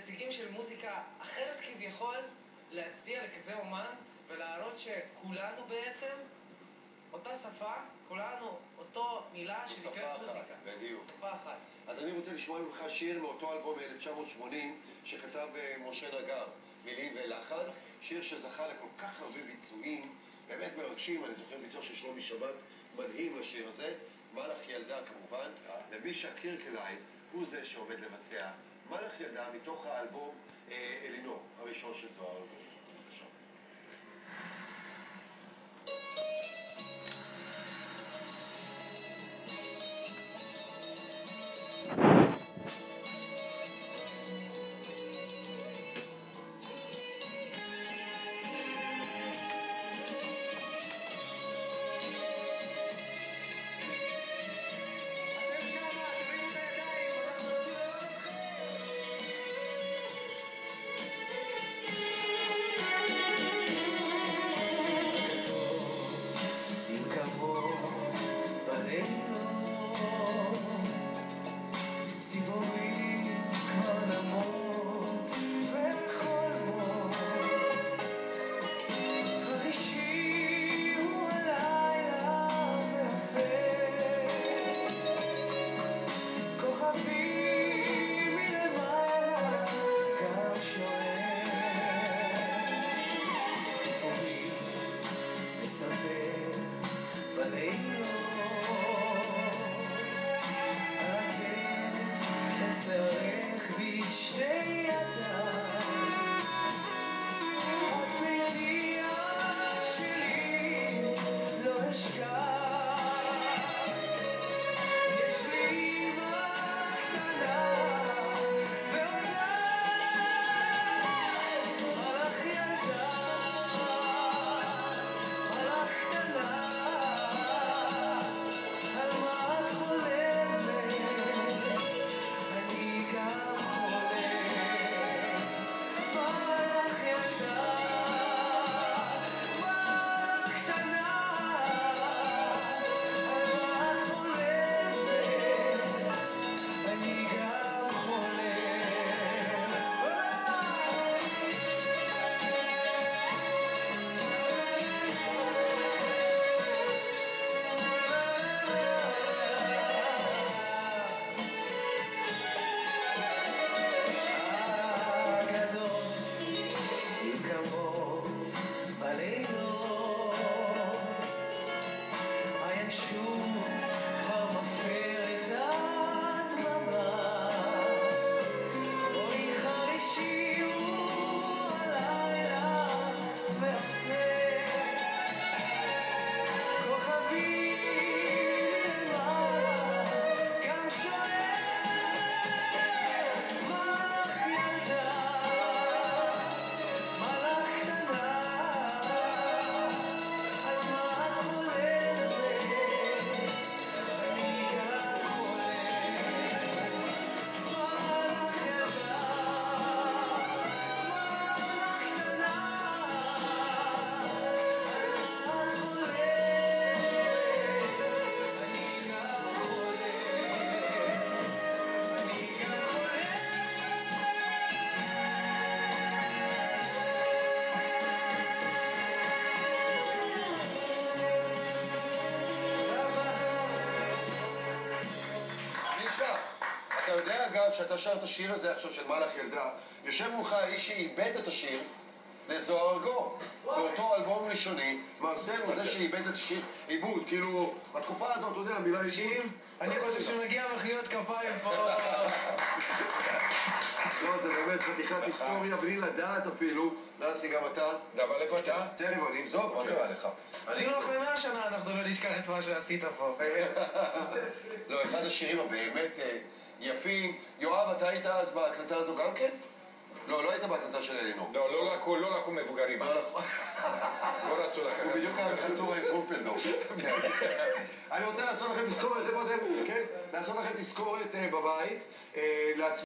נציגים של מוזיקה אחרת כביכול, להצדיע לכזה אומן ולהראות שכולנו בעצם אותה שפה, כולנו אותו מילה שנקראת מוזיקה. בדיוק. שפה אחת. אז אני רוצה לשמוע ממך שיר מאותו אלבום מ-1980 שכתב משה נגר, מילים ולחן, שיר שזכה לכל כך הרבה ביצועים באמת מרגשים. אני זוכר ביצוע של שלומי שבת מדהים לשיר הזה, מלאך ילדה כמובן, ומישה קירקליים הוא זה שעומד לבצע מלאך ילדה מתוך האלבום אלינור הראשון של זוהר אלבום. בבקשה. אתה יודע אגב, כשאתה שר את השיר הזה עכשיו של מלאך ילדה, יושב מולך האיש שאיבד את השיר לזוהר ארגוב. באותו אלבום ראשוני, מרסל הוא זה שאיבד את השיר עיבוד, כאילו, בתקופה הזאת, אתה יודע, המילה עיבוד. אני חושב שמגיע מחיאות כפיים פה. לא, זה באמת חתיכת היסטוריה, בלי לדעת אפילו. נאסי, גם אתה. אבל איפה אתה? תכף עוד נמזוג, מה קרה לך? אפילו אחרי 100 שנה אנחנו לא נשכח את מה שעשית פה. לא, אחד השירים הבאמת יפים. יואב, אתה היית אז בהקלטה הזו גם כן? לא, לא היית בהקלטה של אלינור. לא לקו מבוגרים. לא רצו לכם. הוא בדיוק הקלטורה עם טרומפלדור. אני רוצה לעשות לכם תזכורת, איפה אתם? כן? לעשות לכם תזכורת בבית.